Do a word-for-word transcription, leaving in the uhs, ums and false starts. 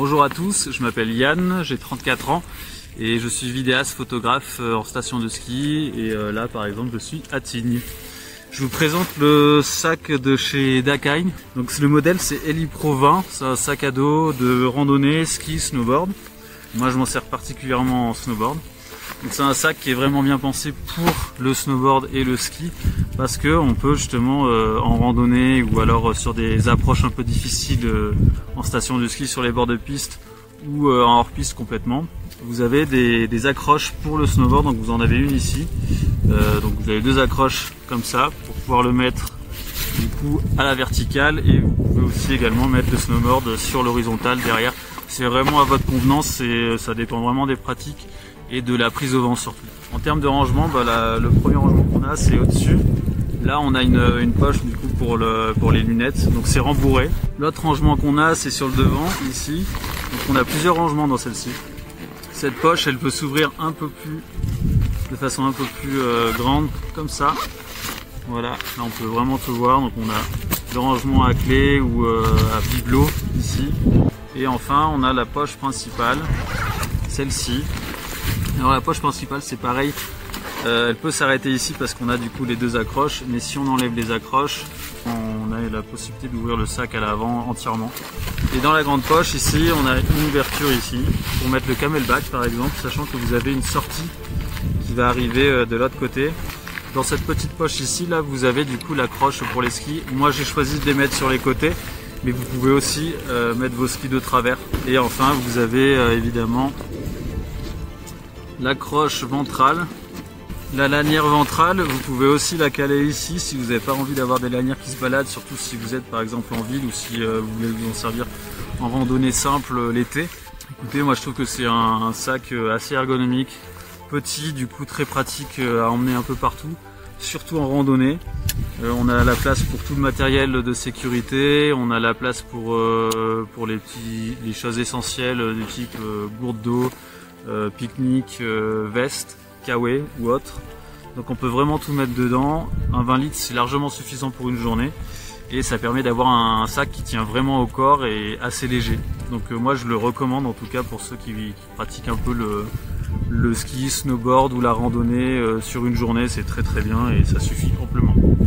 Bonjour à tous, je m'appelle Yann, j'ai trente-quatre ans et je suis vidéaste photographe en station de ski et là par exemple je suis à Tignes. Je vous présente le sac de chez Dakine. Donc le modèle c'est Elipro vingt, c'est un sac à dos de randonnée, ski, snowboard. Moi je m'en sers particulièrement en snowboard. Donc c'est un sac qui est vraiment bien pensé pour le snowboard et le ski parce que on peut justement euh, en randonnée ou alors sur des approches un peu difficiles euh, en station de ski sur les bords de piste ou euh, en hors piste complètement. Vous avez des, des accroches pour le snowboard, donc vous en avez une ici. Euh, donc vous avez deux accroches comme ça pour pouvoir le mettre du coup à la verticale et vous pouvez aussi également mettre le snowboard sur l'horizontale derrière. C'est vraiment à votre convenance et ça dépend vraiment des pratiques et de la prise au vent surtout. En termes de rangement, bah, la, le premier rangement qu'on a c'est au-dessus. Là on a une, une poche du coup pour, le, pour les lunettes, donc c'est rembourré. L'autre rangement qu'on a c'est sur le devant ici, donc on a plusieurs rangements dans celle-ci. Cette poche elle peut s'ouvrir un peu plus, de façon un peu plus euh, grande comme ça. Voilà, là on peut vraiment tout voir, donc on a le rangement à clé ou euh, à bibelot ici. Et enfin on a la poche principale, celle-ci. Alors la poche principale c'est pareil, euh, elle peut s'arrêter ici parce qu'on a du coup les deux accroches, mais si on enlève les accroches, on a la possibilité d'ouvrir le sac à l'avant entièrement. Et dans la grande poche ici, on a une ouverture ici pour mettre le camelback par exemple, sachant que vous avez une sortie qui va arriver de l'autre côté. Dans cette petite poche ici, là vous avez du coup l'accroche pour les skis. Moi j'ai choisi de les mettre sur les côtés, mais vous pouvez aussi euh, mettre vos skis de travers. Et enfin vous avez euh, évidemment l'accroche ventrale, la lanière ventrale. Vous pouvez aussi la caler ici si vous n'avez pas envie d'avoir des lanières qui se baladent, surtout si vous êtes par exemple en ville ou si euh, vous voulez vous en servir en randonnée simple euh, l'été. Écoutez, moi je trouve que c'est un, un sac euh, assez ergonomique, petit, du coup très pratique euh, à emmener un peu partout, surtout en randonnée. Euh, on a la place pour tout le matériel de sécurité, on a la place pour, euh, pour les, petits, les choses essentielles euh, du type euh, gourde d'eau, Euh, pique-nique, euh, veste, kawaii ou autre. Donc on peut vraiment tout mettre dedans. Un vingt litres c'est largement suffisant pour une journée et ça permet d'avoir un, un sac qui tient vraiment au corps et assez léger. Donc euh, moi je le recommande en tout cas pour ceux qui, qui pratiquent un peu le, le ski, snowboard ou la randonnée euh, sur une journée, c'est très très bien et ça suffit amplement.